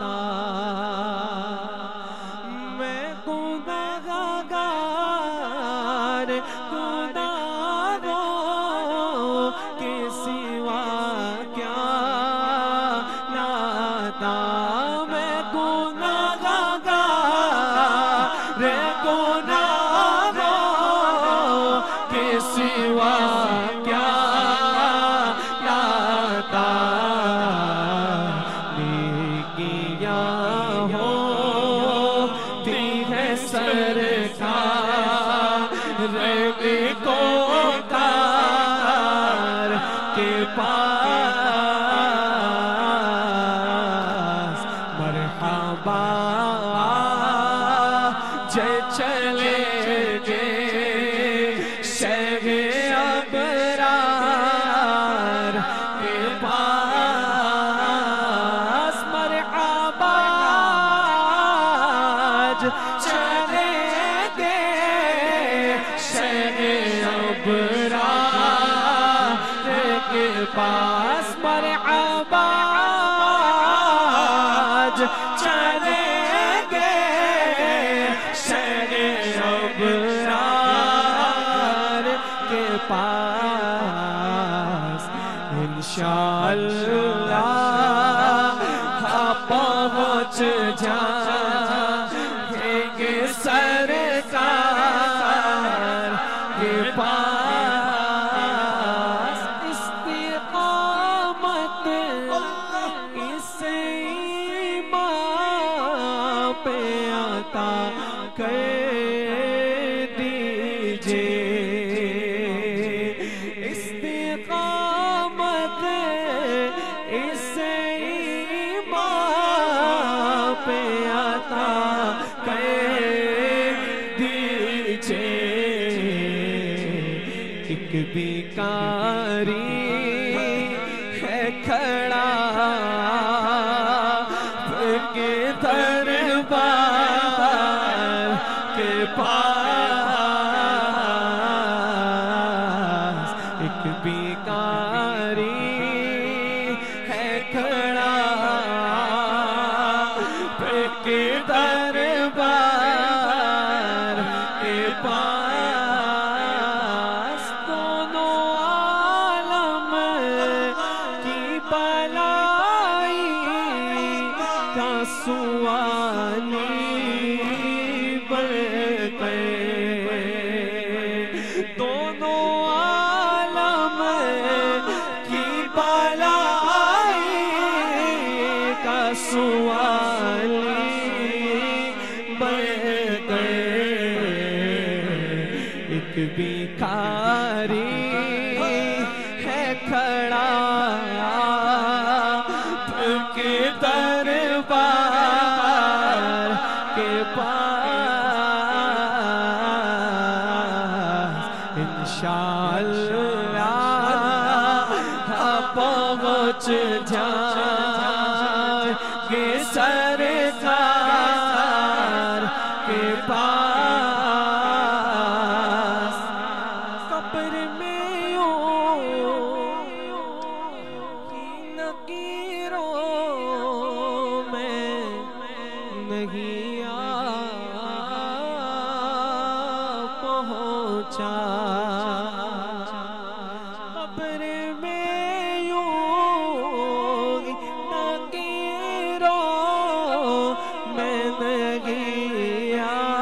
میں گناہگار گناہوں کے سوا کیا لاتا، میں گناہگار گناہوں کے سوا کیا لاتا، نیکیاں ہوتی ہے سرکار کو کار کے پاس، مرحبا چلے گے شہ ابرار کے پاس، مرحبا چلے گے شہ ابرار کے پاس، مرحبا چلے گے شہ ابرار کے پاس، انشاءاللہ پہنچ جائیں گے سرکار کے پاس، استقامت اس ایمان پہ عطا کر دیجئے، استقامت اس ایمان پہ عطا کر دیجئے، ایک بیکاری ہے کھڑا کے دربار کے پاس، ایک بیکاری ہے کھڑا کے دربار کے پاس، دونوں عالم کی بلائی کا سوالی بڑھ گئے، دونوں عالم کی بلائی کا سوالی بڑھ گئے، ایک بیکاری ہے کھڑا کے دربار کے پاس، انشاءاللہ پہنچ جائیں گے سرکار کے پاس، قبر میں یوں کی لکیروں میں نہیں پہنچا، قبر میں یوں لکیروں میں نہیں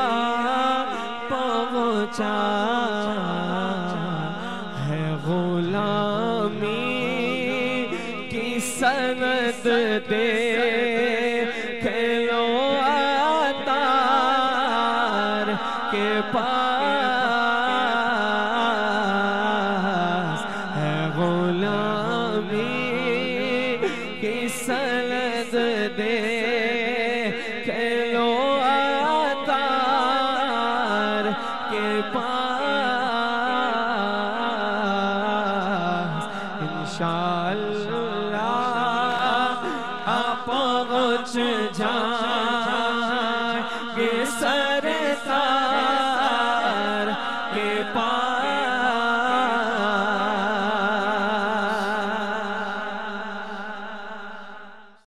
پہنچا، ہے غلامی کی سند دے کھلو عطار کے پاس، ہے غلامی کی سند دے کھلو عطار کے پاس، انشاءاللہ پہنچ جائیں گے سرکار